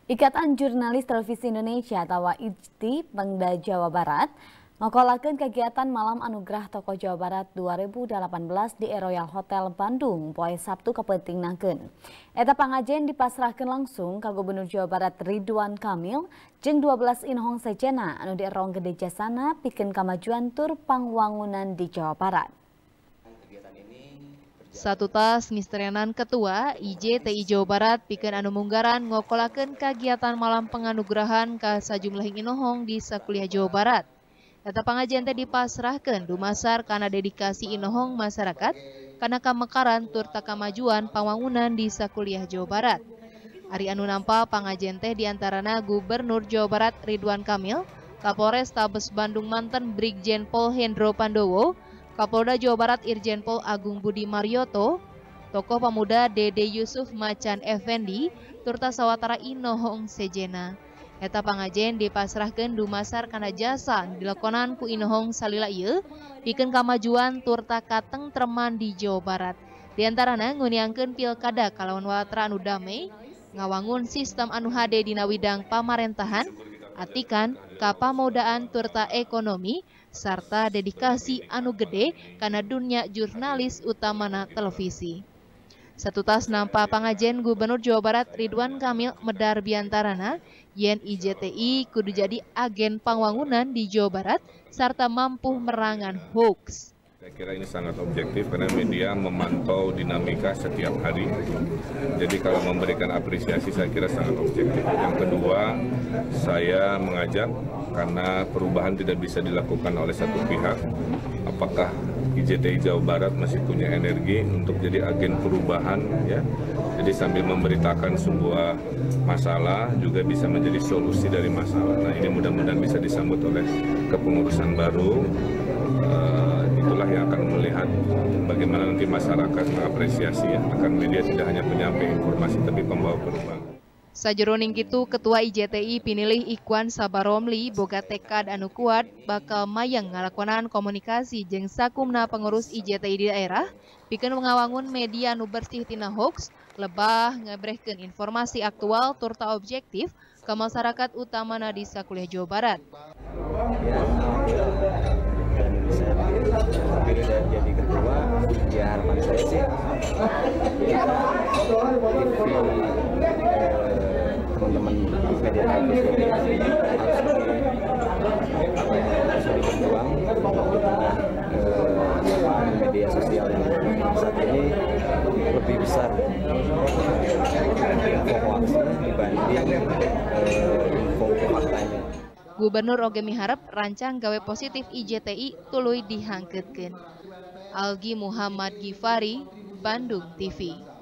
Ikatan Jurnalis Televisi Indonesia atau IJTI Pemda Jawa Barat ngokolakeun kegiatan Malam Anugerah Tokoh Jawa Barat 2018 di Royal Hotel Bandung poe Sabtu kapentingnakeun. Eta pangajen dipasrahkeun langsung ka Gubernur Jawa Barat Ridwan Kamil jeung 12 inohong sejenna anu dierong gede jasana pikeun kamajuan tur pangwangunan di Jawa Barat. Satu tas ngisterenan Ketua IJTI Jawa Barat pikeun anu munggaran ngokolakeun kagiatan malam penganugerahan ka sajumlah inohong di sakuliah Jawa Barat. Eta pangajian teh dipasrahkeun dumasar kana dedikasi inohong masyarakat kana kamekaran tur kamajuan pangwangunan di sakuliah Jawa Barat. Ari anu nampa pangajian teh diantarana Gubernur Jawa Barat Ridwan Kamil, Kapolres Tabes Bandung Manten Brigjen Pol Hendro Pandowo, Kapolda Jawa Barat Irjen Pol Agung Budi Marioto, tokoh pemuda Dede Yusuf Macan Effendi, turta sawatara inohong sejenna. Eta pangajen dipasrahkeun dumasar kana jasa dilakonan ku inohong salila ieu pikeun kamajuan turta katengtreman di Jawa Barat. Di antarana nguniangkeun pilkada kalawan walatra anu damai, ngawangun sistem anu hade dina widang pamarentahan, atikan kapamodaan turta ekonomi, serta dedikasi anu gede kana dunia jurnalis utamana televisi. Satu tas nampa pangajen Gubernur Jawa Barat Ridwan Kamil medar biantarana yen IJTI kudu jadi agen pangwangunan di Jawa Barat serta mampu merangan hoax. Saya kira ini sangat objektif karena media memantau dinamika setiap hari. Jadi kalau memberikan apresiasi saya kira sangat objektif. Yang kedua, saya mengajak karena perubahan tidak bisa dilakukan oleh satu pihak. Apakah IJTI Jawa Barat masih punya energi untuk jadi agen perubahan ya. Jadi sambil memberitakan sebuah masalah juga bisa menjadi solusi dari masalah. Nah, ini mudah-mudahan bisa disambut oleh kepengurusan baru. Itulah yang akan melihat bagaimana nanti masyarakat mengapresiasi ya. Akan media tidak hanya penyampai informasi tapi pembawa perubahan. Sajeroning kitu Ketua IJTI pinilih Ikhwan Sabaromli boga tekad anu kuat bakal mayang ngalakonan komunikasi jeung sakumna pengurus IJTI di daerah pikeun ngawangun media anu bersih tina hoax, lebah ngebrehkeun informasi aktual turta objektif ke masyarakat utamana di sakuliah Jawa Barat. Terpilih dan jadi ketua, ya harapan saya sih teman-teman media televisi harus berjuang media sosial yang saat ini lebih besar info hoaxnya dibanding info faktanya. Gubernur oge miharep rancang gawe positif IJTI tuluy dihangkeutkeun. Algi Muhammad Gifari, Bandung TV.